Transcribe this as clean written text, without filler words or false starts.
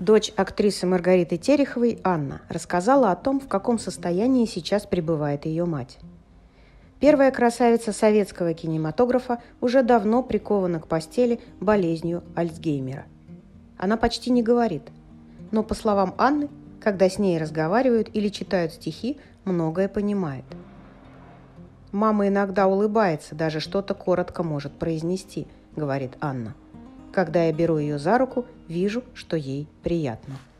Дочь актрисы Маргариты Тереховой, Анна, рассказала о том, в каком состоянии сейчас пребывает ее мать. Первая красавица советского кинематографа уже давно прикована к постели болезнью Альцгеймера. Она почти не говорит, но, по словам Анны, когда с ней разговаривают или читают стихи, многое понимает. «Мама иногда улыбается, даже что-то коротко может произнести», — говорит Анна. «Когда я беру ее за руку, вижу, что ей приятно».